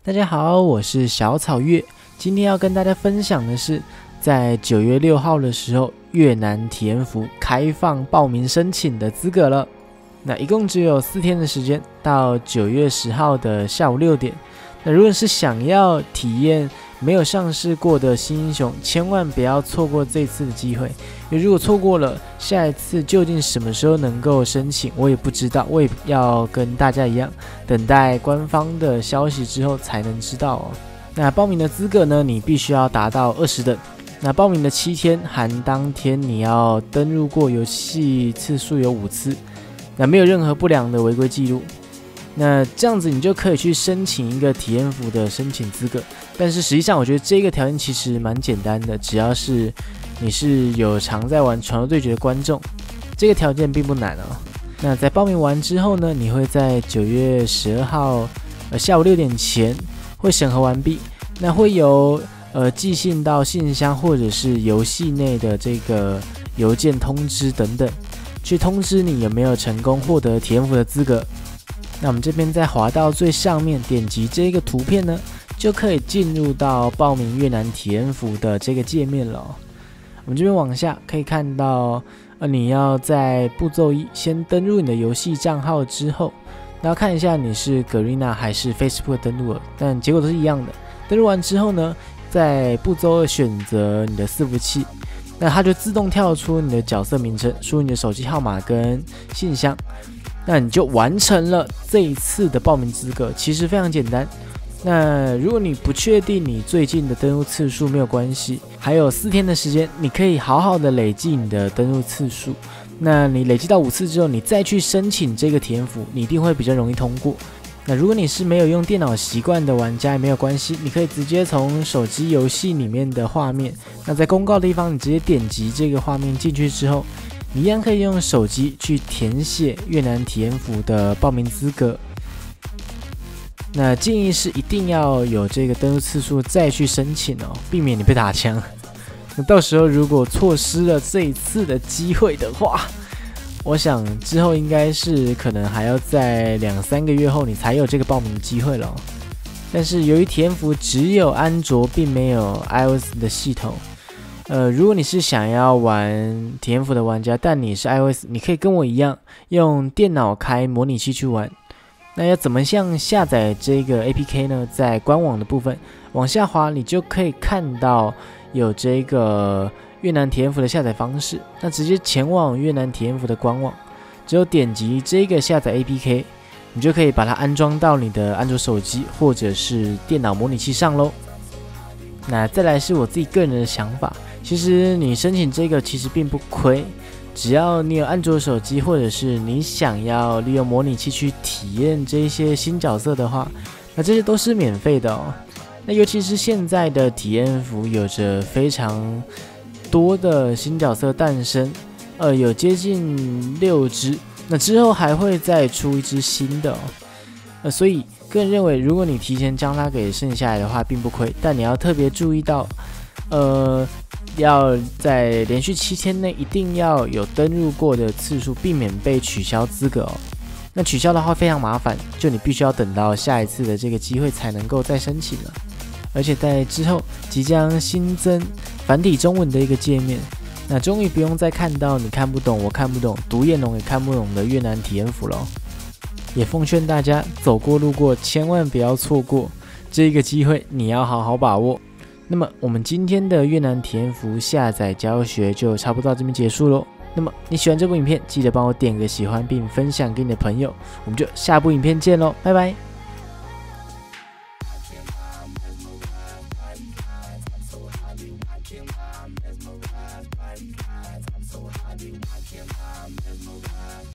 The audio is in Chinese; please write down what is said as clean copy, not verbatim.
大家好，我是小草月。今天要跟大家分享的是，在9月6号的时候，越南体验服开放报名申请的资格了。那一共只有4天的时间，到9月10号的下午6点。那如果是想要体验没有上市过的新英雄，千万不要错过这次的机会，因为如果错过了，下一次究竟什么时候能够申请，我也不知道，我也要跟大家一样，等待官方的消息之后才能知道哦。那报名的资格呢，你必须要达到20等。那报名的7天含当天你要登入过游戏次数有5次，那没有任何不良的违规记录。那这样子你就可以去申请一个体验服的申请资格，但是实际上我觉得这个条件其实蛮简单的，只要是你是有常在玩传说对决的观众，这个条件并不难哦。那在报名完之后呢，你会在9月12号下午6点前会审核完毕，那会由寄信到信箱或者是游戏内的这个邮件通知等等，去通知你有没有成功获得体验服的资格。那我们这边再滑到最上面，点击这个图片呢，就可以进入到报名越南体验服的这个界面了哦。我们这边往下可以看到，你要在步骤1先登入你的游戏账号之后，然后看一下你是 Garena 还是 Facebook 登录了，但结果都是一样的。登录完之后呢，在步骤2选择你的伺服器，那它就自动跳出你的角色名称，输入你的手机号码跟信箱。那你就完成了这一次的报名资格，其实非常简单。那如果你不确定你最近的登录次数，没有关系，还有4天的时间，你可以好好的累计你的登录次数。那你累积到5次之后，你再去申请这个体验服，你一定会比较容易通过。那如果你是没有用电脑习惯的玩家也没有关系，你可以直接从手机游戏里面的画面，那在公告的地方你直接点击这个画面进去之后，你一样可以用手机去填写越南体验服的报名资格。那建议是一定要有这个登录次数再去申请哦，避免你被打枪。那到时候如果错失了这一次的机会的话，我想之后应该是可能还要在2-3个月后你才有这个报名的机会了哦。但是由于体验服只有安卓并没有 iOS 的系统，如果你是想要玩体验服的玩家，但你是 iOS， 你可以跟我一样用电脑开模拟器去玩。那要怎么像下载这个 APK 呢？在官网的部分往下滑，你就可以看到有这个越南体验服的下载方式。那直接前往越南体验服的官网，只有点击这个下载 APK， 你就可以把它安装到你的安卓手机或者是电脑模拟器上咯。那再来是我自己个人的想法，其实你申请这个其实并不亏，只要你有安卓手机，或者是你想要利用模拟器去体验这些新角色的话，那这些都是免费的哦。那尤其是现在的体验服有着非常多的新角色诞生，有接近6只，那之后还会再出一只新的哦。所以个人认为，如果你提前将它给剩下来的话，并不亏，但你要特别注意到，要在连续7天内一定要有登入过的次数，避免被取消资格哦。那取消的话非常麻烦，就你必须要等到下一次的这个机会才能够再申请了。而且在之后即将新增繁体中文的一个界面，那终于不用再看到你看不懂我看不懂独眼龙也看不懂的越南体验服了。也奉劝大家走过路过千万不要错过这个机会，你要好好把握。那么我们今天的越南体验服下载教学就差不多到这边结束咯。那么你喜欢这部影片，记得帮我点个喜欢并分享给你的朋友，我们就下部影片见咯，拜拜。